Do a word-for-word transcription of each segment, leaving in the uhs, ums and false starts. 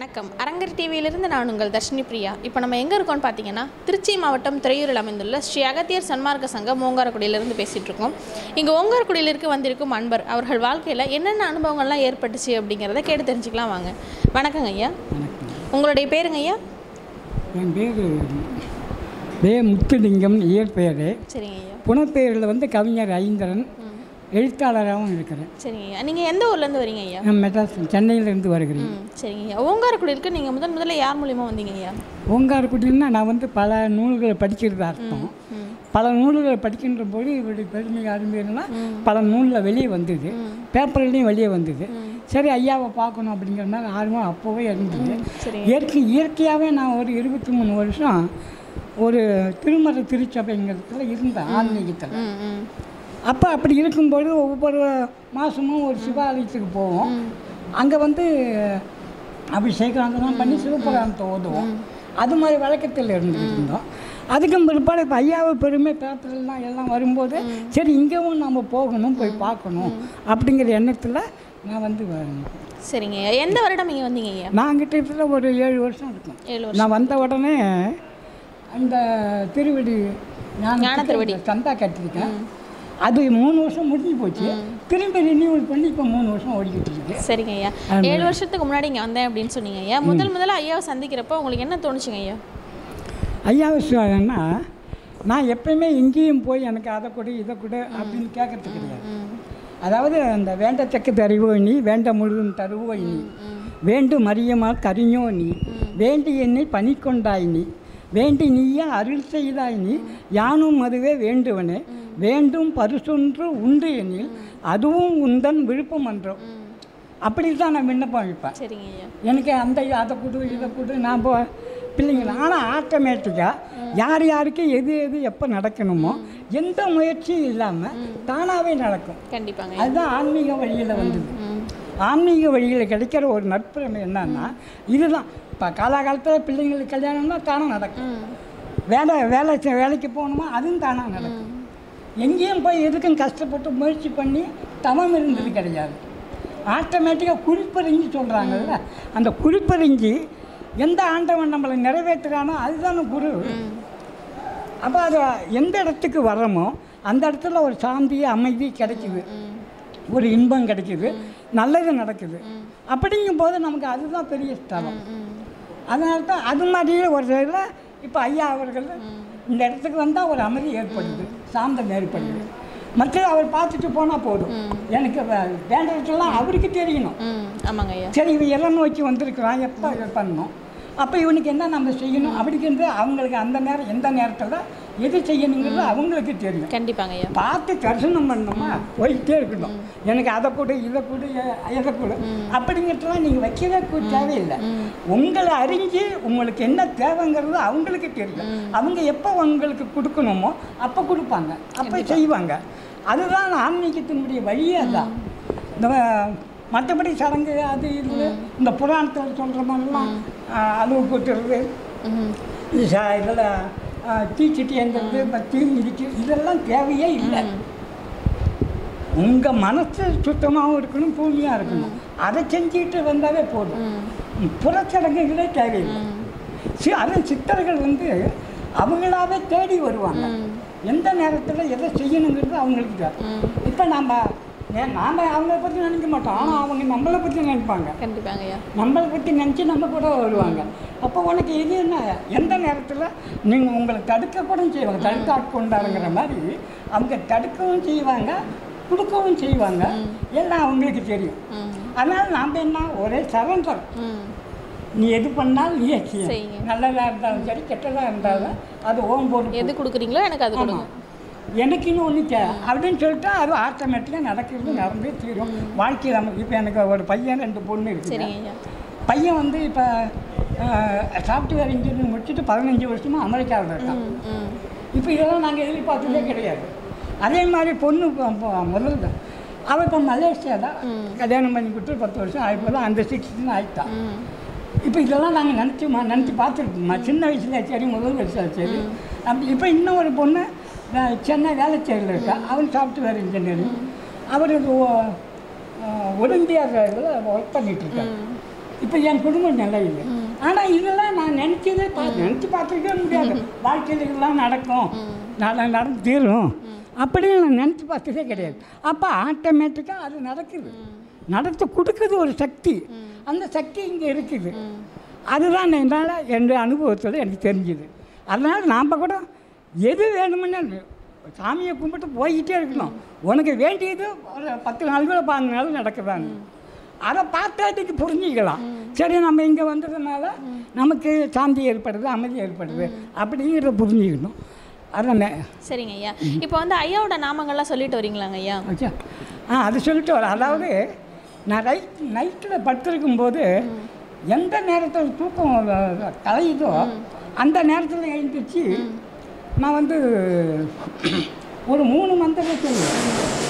வணக்கம். அரங்கர் டிவியிலிருந்து நான் உங்கள் தர்ஷினி பிரியா. இப்போ நம்ம எங்கே இருக்கோம்னு பார்த்தீங்கன்னா, திருச்சி மாவட்டம் துறையூரில் அமைந்துள்ள ஸ்ரீ அகத்தியர் சன்மார்க்க சங்கம் ஓங்காரக்குடியிலிருந்து பேசிகிட்டு இருக்கோம். இங்கே ஓங்காரக்குடியிலிருக்கு வந்திருக்கும் அன்பர் அவர்கள் வாழ்க்கையில் என்னென்ன அனுபவங்கள்லாம் ஏற்பட்டுச்சு அப்படிங்கிறத கேட்டு தெரிஞ்சுக்கலாம் வாங்க. வணக்கங்க ஐயா. உங்களுடைய பேருங்க ஐயா? என் பேர் வே முத்துலிங்கம் இயற்பெயர். சரிங்க ஐயா. புனப்பெயரில் வந்து கவிஞர் ஐந்தரன், எழுத்தாளராகவும் இருக்கிறேன். சரிங்க ஐயா. நீங்கள் எந்த ஊர்லேருந்து வரீங்க ஐயா? நான் மெட்ராஸ் சென்னையிலேருந்து வருகிறேன். சரிங்க ஐயா. ஓங்காரக்குடியிலுக்கு நீங்கள் முதல் முதல்ல யார் மூலியமாக வந்தீங்க ஐயா? ஓங்காரக்குடின்னா நான் வந்து பல நூல்களை படிக்கிறது அர்த்தம். பல நூல்களை படிக்கின்ற போது இவருடைய பெருமை அருமைன்னா பல நூலில் வெளியே வந்தது, பேப்பர்லேயும் வெளியே வந்தது. சரி, ஐயாவை பார்க்கணும் அப்படிங்கிற மாதிரி ஆர்வம் அப்போவே இருந்தது. இயற்கை இயற்கையாகவே நான் ஒரு இருபத்தி மூணு வருஷம் ஒரு திருமண திருச்சபைங்கிறதுல இருந்தேன், ஆன்மீகத்தில். அப்போ அப்படி இருக்கும்போது ஒவ்வொரு மாதமும் ஒரு சிவாலயத்துக்கு போவோம். அங்கே வந்து அபிஷேகம் அதெல்லாம் பண்ணி சிவபுராணத்தை ஓதுவோம். அது மாதிரி வழக்கத்தில் இருந்துருந்தோம். அதுக்கும் பிற்பாடு இப்போ ஐயாவை பெருமை பேப்பர்லாம் எல்லாம் வரும்போது சரி இங்கேவும் நம்ம போகணும், போய் பார்க்கணும் அப்படிங்கிற எண்ணத்தில் நான் வந்து வரேன். சரிங்க ஐயா. எந்த வருடம் இங்கே வந்தீங்க ஐயா? நான் கிட்ட ஒரு ஏழு வருஷம் இருக்கும். ஏழு வருஷம். நான் வந்த உடனே அந்த திருவடி ஞான திருவடி சந்தா கட்டிருக்கேன். அது மூணு வருஷம் முடிஞ்சு போச்சு. திரும்பி ரினியூவல் பண்ணி இப்போ மூணு வருஷம் ஓடிக்கிட்டு இருக்கு. சரிங்க ஐயா. ஏழு வருஷத்துக்கு முன்னாடி இங்கே வந்தேன் அப்படின்னு சொன்னீங்க ஐயா. முதல் முதல்ல ஐயாவை சந்திக்கிறப்போ உங்களுக்கு என்ன தோணுச்சுங்க ஐயா? ஐயாவை சொல்லுன்னா நான் எப்பயுமே எங்கேயும் போய் எனக்கு அதை கொடு இதை கொடு அப்படின்னு கேட்கறது கிடையாது. அதாவது அந்த வேண்டத்தக்க தருவோ நீ, வேண்ட முழுதும் தருவோ நீ, வேண்டு மரியமா கரிஞோ நீ, வேண்டி என்னை பணி கொண்டாய் நீ, வேண்டி நீயே அருள் செய்தாய் நீ, யானும் அதுவே வேண்டுவனே, வேண்டும் பரிசொன்று உண்டு எனில் அதுவும் உந்தன் விருப்பம் என்றோம். அப்படி தான் நான் விண்ணப்பம் வைப்பேன். சரிங்க ஐயா. எனக்கு அந்த அதை கொடு இதை கொடு நான் போ பிள்ளைங்களா. ஆனால் ஆட்டோமேட்டிக்காக யார் யாருக்கு எது எது எப்போ நடக்கணுமோ எந்த முயற்சியும் இல்லாமல் தானாகவே நடக்கும். கண்டிப்பாங்க. அதுதான் ஆன்மீக வழியில் வந்தது. ஆன்மீக வழியில் கிடைக்கிற ஒரு நட்புரிமை என்னன்னா இதுதான். இப்போ காலாகாலத்தில் பிள்ளைங்களுக்கு கல்யாணம்னா தானாக நடக்கும். வேலை வேலை வேலைக்கு போகணுமா அதுவும் தானாக நடக்கும். எங்கேயும் போய் எதுக்கும் கஷ்டப்பட்டு முயற்சி பண்ணி தவம் இருந்தது கிடையாது. ஆட்டோமேட்டிக்காக குறிப்பறிஞ்சு சொல்கிறாங்கல்ல, அந்த குறிப்பறிஞ்சு எந்த ஆண்டவன் நம்மளை நிறைவேற்றுறானோ அதுதானே குரு. அப்போ அது எந்த இடத்துக்கு வர்றோமோ அந்த இடத்துல ஒரு சாந்தி அமைதி கிடைக்குது, ஒரு இன்பம் கிடைக்குது, நல்லது நடக்குது. அப்படிங்கும் போது நமக்கு அதுதான் பெரிய ஸ்தலம். அதனால தான் அது மாதிரியே ஒரு சைடில் இப்போ ஐயா அவர்கள் இந்த இடத்துக்கு வந்தால் ஒரு அமைதி ஏற்படுது, சாந்தம் ஏற்படுது. மற்ற அவர் பார்த்துட்டு போனால் போதும். எனக்கு வேண்டதெல்லாம் அவருக்கு தெரியணும். ஆமாங்க ஐயா. சரி இவன் எல்லாம் நோக்கி வந்திருக்கிறான், எப்போ பண்ணணும், அப்போ இவனுக்கு என்ன நம்ம செய்யணும் அப்படிங்கிறது அவங்களுக்கு அந்த நேரம் எந்த நேரத்தில் எது செய்யணுங்கிறது அவங்களுக்கு தெரியும். கண்டிப்பாங்க ஐயா. பார்த்து தரிசனம் பண்ணோமா போயிட்டே இருக்கணும். எனக்கு அதை கொடு இதை கொடு எதை கொடு அப்படிங்கிறதுலாம் நீங்கள் வைக்கவே தேவையில்லை. உங்களை அறிஞ்சு உங்களுக்கு என்ன தேவைங்கிறது அவங்களுக்கு தெரியும். அவங்க எப்போ உங்களுக்கு கொடுக்கணுமோ அப்போ கொடுப்பாங்க, அப்போ செய்வாங்க. அதுதான் ஆன்மீகத்தினுடைய வழியே தான். இந்த மற்றபடி சடங்கு அது இது இந்த புராணத்தில் சொல்கிற மாதிரிலாம் அளவு கூட்டுறது, இதில் தீச்சிட்டி எங்கிறது, தீ மிதிக்கு, இதெல்லாம் தேவையே இல்லை. உங்கள் மனசு சுத்தமாகவும் இருக்கணும், தூய்மையாக இருக்கணும். அதை செஞ்சுக்கிட்டு வந்தாலே போதும். புறச்சடங்குகளே தேவையில்லை. சி அது சித்தர்கள் வந்து அவங்களாவே தேடி வருவாங்க. எந்த நேரத்தில் எதை செய்யணுங்கிறது அவங்களுக்கு தான். இப்போ நாம் நாம் அவங்கள பற்றி நினைக்க மாட்டோம், ஆனால் அவங்க நம்மளை பற்றி நினைப்பாங்க. கண்டிப்பாங்க ஐயா. நம்மளை பற்றி நினச்சி நம்ம கூட வருவாங்க. அப்போ உனக்கு இது என்ன எந்த நேரத்தில் நீங்கள் உங்களை தடுக்க கூட செய்வாங்க. தடுக்க ஆட்கொண்டாருங்கிற மாதிரி அவங்க தடுக்கவும் செய்வாங்க, கொடுக்கவும் செய்வாங்க. எல்லாம் அவங்களுக்கு தெரியும். அதனால் நாம் என்ன ஒரே சரண்டர். நீ எது பண்ணாலும் நீ செய்ய, நல்லதாக இருந்தாலும் சரி கெட்டதாக இருந்தாலும் அது ஓம் போட்டு எது கொடுக்குறீங்களோ எனக்கு அது கொடுங்க, எனக்கு இன்னும் ஒன்று தே அப்படின்னு சொல்லிட்டு அது ஆட்டோமேட்டிக்காக நடக்கிறது, நடந்தே தீரும். வாழ்க்கையில் நமக்கு இப்போ எனக்கு ஒரு பையன் ரெண்டு பொண்ணு இருக்குது. பையன் வந்து இப்போ சாஃப்ட்வேர் இன்ஜினியரிங் முடிச்சுட்டு பதினஞ்சு வருஷமாக அமெரிக்காவில் இருக்கான். இப்போ இதெல்லாம் நாங்கள் எதிர்பார்த்ததே கிடையாது. அதே மாதிரி பொண்ணு முதல்ல அவள் இப்போ மலேசியா தான் கல்யாணம் பண்ணி கொடுத்து பத்து வருஷம் ஆகிப்போதான், அந்த சிக்ஸ்டின்னு ஆகிட்டான். இப்போ இதெல்லாம் நாங்கள் நினச்சி நினச்சி பார்த்துருக்கோம்மா சின்ன வயசுல சரி, முதல் வயசில் சரி. அப்படி இப்போ இன்னும் ஒரு பொண்ணு சென்னை வேலைச்சேரியில் இருக்கா, அவன் சாஃப்ட்வேர் இன்ஜினியரிங். அவர் ஒலிம்பியாவில் ஒர்க் பண்ணிகிட்ருக்கார். இப்போ என் குடும்பம் நல்லா இல்லை. ஆனால் இதெல்லாம் நான் நினச்சதே பார்த்து நினச்சி பார்த்துருக்கவே முடியாது. வாழ்க்கையில் இதெல்லாம் நடக்கும், நான் நடந்து தீரும் அப்படின்னு நான் நினச்சி பார்த்ததே கிடையாது. அப்போ ஆட்டோமேட்டிக்காக அது நடக்குது, நடத்து கொடுக்குது ஒரு சக்தி. அந்த சக்தி இங்கே இருக்குது. அதுதான் என்னால் என்னுடைய அனுபவத்தில் எனக்கு தெரிஞ்சுது. அதனால் நாம் கூட எது வேணுமுன்னு சாமியை கும்பிட்டு போய்கிட்டே இருக்கணும். உனக்கு வேண்டியது ஒரு பத்து நாள் கூட பதினஞ்சு நாள் நடக்குதாங்க. அதை பார்த்தாட்டிக்கு புரிஞ்சிக்கலாம். சரி, நம்ம இங்கே வந்ததுனால நமக்கு சாந்தி ஏற்படுது, அமைதி ஏற்படுது அப்படிங்கிறத புரிஞ்சுக்கணும். அதானே. சரிங்க ஐயா. இப்போ வந்து ஐயாவோட நாமங்கள்லாம் சொல்லிட்டு வரீங்களாங்க ஐயா? ஆ, அது சொல்லிட்டு வரேன். அதாவது நான் ரைட் நைட்டில் படுத்திருக்கும்போது எந்த நேரத்தில் தூக்கம் கலையுதோ அந்த நேரத்தில் எழுந்திரிச்சு நான் வந்து ஒரு மூணு மந்திரம் சொல்லுவேன்.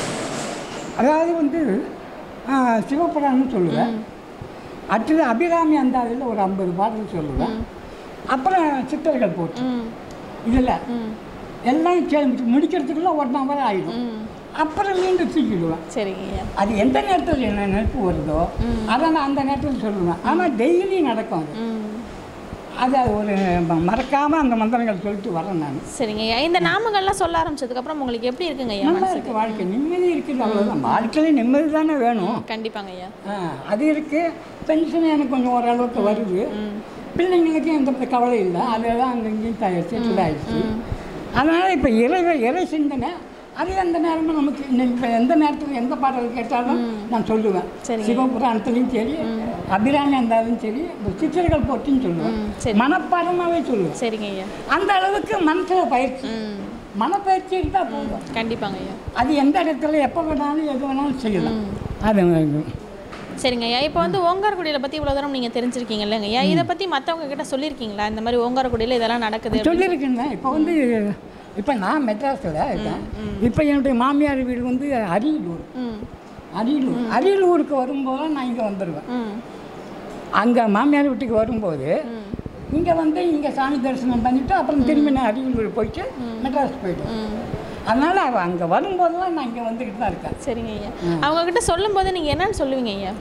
அதாவது வந்து சிவபுராணம்னு சொல்லுவேன். அடுத்தது அபிராமி அந்தாதியில் ஒரு ஐம்பது பாடல் சொல்லுவேன். அப்புறம் சித்தர்கள் போட்டு இதில் எல்லாம் சேர்ந்து முடிக்கிறதுக்குள்ள ஒன் ஹவர் ஆகிடும். அப்புறம் மீண்டும் தூக்கிடுவேன். சரிங்க. அது எந்த நேரத்தில் என்ன நினைப்பு வருதோ அதை நான் அந்த நேரத்தில் சொல்லுவேன். ஆனால் டெய்லி நடக்கும் அது. அது ஒரு மறக்காமல் அந்த மந்திரங்கள் சொல்லிட்டு வரேன் நான். சரிங்க. இந்த நாமங்கள்லாம் சொல்ல ஆரம்பிச்சதுக்கப்புறம் உங்களுக்கு எப்படி இருக்குங்க ஐயா? நல்லா இருக்குது, வாழ்க்கை நிம்மதி இருக்குது. அவ்வளோதான். வாழ்க்கையில் நிம்மதி தானே வேணும். கண்டிப்பாங்க ஐயா. அது இருக்குது. பென்ஷன் எனக்கு கொஞ்சம் ஓரளவுக்கு வருது. பிள்ளைங்களுக்கும் எந்த கவலை இல்லை. அதெல்லாம் அங்கே இங்கேயும் தயார் செட்டில் ஆகிடுச்சு. அதனால் இப்போ இறை இறை சிந்தனை அது எந்த நேரமும் நமக்கு இப்போ எந்த நேரத்தில் எந்த பாடல் கேட்டாலும் நான் சொல்லுவேன். சிவபுராணத்துலையும் சரி, அபிராமி இருந்தாலும் சரி, சித்திரங்கள் போட்டின்னு சொல்லுவேன். மனப்பாடமாகவே சொல்லுவேன். சரிங்க ஐயா. அந்த அளவுக்கு மனசில் பயிற்சி, மனப்பயிற்சி இருந்தால் போதும். கண்டிப்பாங்க ஐயா. அது எந்த இடத்துல எப்போ வேணாலும் எது வேணாலும் செய்யலாம். அது சரிங்க ஐயா. இப்போ வந்து ஓங்காரக்குடியில் பற்றி இவ்வளோ தூரம் நீங்கள் தெரிஞ்சிருக்கீங்க இல்லைங்க ஐயா? இதை பற்றி மற்றவங்க கிட்ட சொல்லியிருக்கீங்களா? இந்த மாதிரி ஓங்காரக்குடியில் இதெல்லாம் நடக்குது சொல்லியிருக்கேங்க. இப்போ வந்து இப்போ நான் மெட்ராஸில் இருக்கேன். இப்போ என்னுடைய மாமியார் வீடு வந்து அரியலூர். அரியலூர் அரியலூருக்கு வரும்போது நான் இங்கே வந்துடுவேன். அங்கே மாமியார் வீட்டுக்கு வரும்போது இங்கே வந்து இங்கே சாமி தரிசனம் பண்ணிவிட்டு அப்புறம் திரும்பி நான் அரியலூர் போயிட்டு மெட்ராஸ் போய்ட்டேன். அதனால் அவள் அங்கே வரும்போதெல்லாம் நான் இங்கே வந்துக்கிட்டு தான் இருக்கேன். சரிங்க ஐயா. அவங்கக்கிட்ட சொல்லும்போது நீங்கள் என்னன்னு சொல்லுவீங்க ஐயா?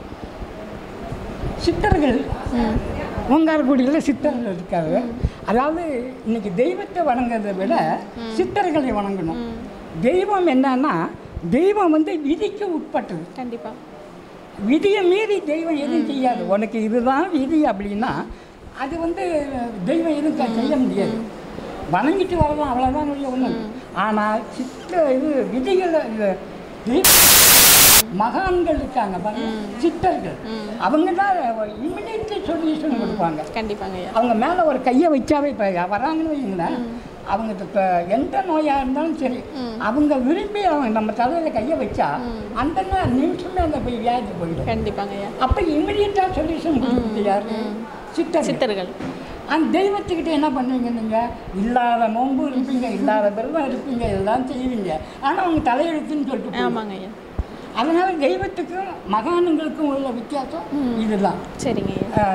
சித்தர்கள், ஓங்காரக்குடியில் சித்தர்கள் இருக்காரு. அதாவது இன்னைக்கு தெய்வத்தை வணங்குறதை விட சித்தர்களை வணங்கணும். தெய்வம் என்னன்னா, தெய்வம் வந்து விதிக்கு உட்பட்டது. கண்டிப்பாக விதியை மீறி தெய்வம் எதுவும் செய்யாது. உனக்கு இதுதான் விதி அப்படின்னா அது வந்து தெய்வம் எதுவும் செய்ய முடியாது. வணங்கிட்டு வரலாம், அவ்வளோதான் ஒன்று. ஆனால் சித்த இது விதிகளை மகான்கள் இருக்காங்க பாருங்க, சித்தர்கள், அவங்க தான் இமிடியேட்லி சொல்யூஷன் கொடுப்பாங்க. கண்டிப்பாங்க. அவங்க மேலே ஒரு கையை வச்சாவே இப்போ வராங்கன்னு வைங்களேன், அவங்க இப்போ எந்த நோயாக இருந்தாலும் சரி அவங்க விரும்பி அவங்க நம்ம தலையில் கையை வச்சா அந்த நிமிஷமே அந்த போய் வியாதி போயிடும். கண்டிப்பாங்க. அப்போ இமிடியேட்டாக சொல்யூஷன் கொடுக்குறது யாரு? சித்தர் சித்தர்கள். அந்த தெய்வத்துக்கிட்ட என்ன பண்ணுவீங்க? நீங்கள் இல்லாத நோன்பு இருப்பீங்க, இல்லாத பெருமை இருப்பீங்க, எல்லாம் செய்வீங்க. ஆனால் அவங்க தலையெழுத்துன்னு சொல்லிட்டு. ஆமாங்க ஐயா. அதனால தெய்வத்துக்கும் மகான்களுக்கும் உள்ள வித்தியாசம் இதுதான். சரிங்க.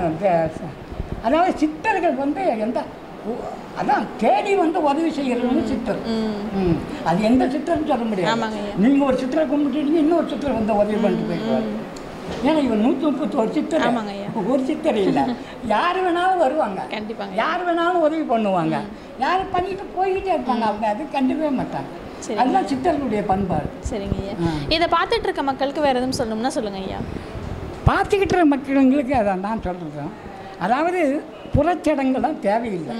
அதாவது சித்தர்கள் வந்து எந்த அதான் தேடி வந்து உதவி செய்கிறவங்க சித்தர். அது எந்த சித்தர்னு சொல்ல முடியாது. நீங்கள் ஒரு சித்தரை கும்பிட்டுட்டீங்க, இன்னொரு சித்தர் வந்து உதவி பண்ணிட்டு போயிடுவார். ஏன்னா இவன் நூற்றி முப்பத்தி ஒரு சித்தர், ஒரு சித்தர் இல்லை, யார் வேணாலும் வருவாங்க. கண்டிப்பாக யார் வேணாலும் உதவி பண்ணுவாங்க, யார் பண்ணிட்டு போய்கிட்டே இருப்பாங்க. அவங்க அது கண்டுக்கவே மாட்டாங்க. அதுதான் சித்தர்களுடைய பண்பாடு. சரிங்க ஐயா. இதை பார்த்துட்டு இருக்க மக்களுக்கு வேறு எதுவும் சொல்லணும்னா சொல்லுங்க ஐயா. பார்த்துக்கிட்டு இருக்க மக்களுங்களுக்கு அதை நான் சொல்கிறேன். அதாவது புறச்சடங்குலாம் தேவையில்லை.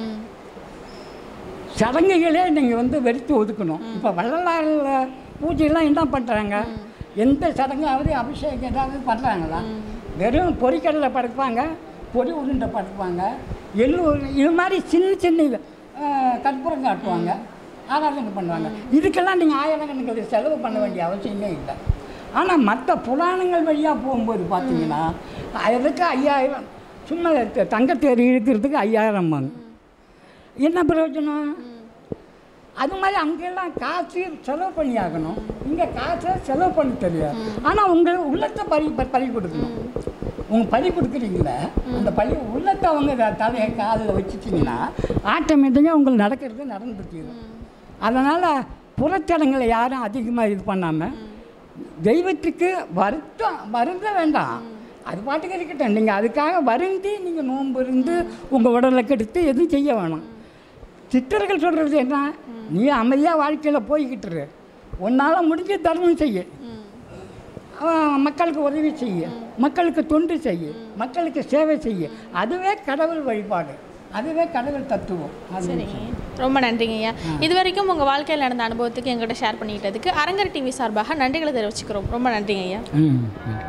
சடங்குகளே நீங்கள் வந்து வெறுத்து ஒதுக்கணும். இப்போ வள்ளலாரில் பூஜையெல்லாம் என்ன பண்ணுறாங்க? எந்த சடங்காவது அபிஷேகம் ஏதாவது பண்ணுறாங்களா? வெறும் பொறிக்கடலை படைப்பாங்க, பொறி உருண்டை படைப்பாங்க, எள்ளு இது மாதிரி சின்ன சின்ன கற்பூரம் காட்டுவாங்க, ஆராதனை பண்ணுவாங்க. இதுக்கெல்லாம் நீங்கள் ஆயிரக்கணக்கில் செலவு பண்ண வேண்டிய அவசியமே இல்லை. ஆனால் மற்ற புராணங்கள் வழியாக போகும்போது பார்த்தீங்கன்னா அதுக்கு ஐயாயிரம், சும்மா தங்கத்தேர் இழுக்கிறதுக்கு ஐயாயிரம் வாங்க, என்ன பிரயோஜனம்? அது மாதிரி அங்கெல்லாம் காசு செலவு பண்ணி ஆகணும். இங்கே காசை செலவு பண்ண தெரியாது. ஆனால் உங்கள் உள்ளத்தை பறி பறி கொடுக்கணும். உங்கள் பறி கொடுக்குறீங்களே, அந்த பறி உள்ளத்தை அவங்க தலையை காதில் வச்சுட்டிங்கன்னா ஆட்டோமேட்டிக்காக உங்களுக்கு நடக்கிறது நடந்துட்டு. அதனால் புறச்சடங்களை யாரும் அதிகமாக இது பண்ணாமல் தெய்வத்துக்கு வருத்தம் வருந்த வேண்டாம். அது பாட்டுக்கு இருக்கட்டும். நீங்கள் அதுக்காக வருந்தி நீங்கள் நோன்பு இருந்து உங்கள் உடலை கெடுத்து எதுவும் செய்ய வேணாம். சித்தர்கள் சொல்கிறது என்ன, நீ அமைதியாக வாழ்க்கையில் போய்கிட்டுரு, உன்னால் முடிஞ்ச தர்மம் செய்ய, மக்களுக்கு உதவி செய்ய, மக்களுக்கு தொண்டு செய்ய, மக்களுக்கு சேவை செய்ய. அதுவே கடவுள் வழிபாடு, அதுவே கடவுள் தத்துவம். சரிங்க, ரொம்ப நன்றிங்க ஐயா. இது வரைக்கும் உங்கள் வாழ்க்கையில் நடந்த அனுபவத்துக்கு எங்கிட்ட ஷேர் பண்ணிக்கிட்டதுக்கு அரங்கர் டிவி சார்பாக நன்றிகளை தெரிவிச்சுக்கிறோம். ரொம்ப நன்றிங்க ஐயா.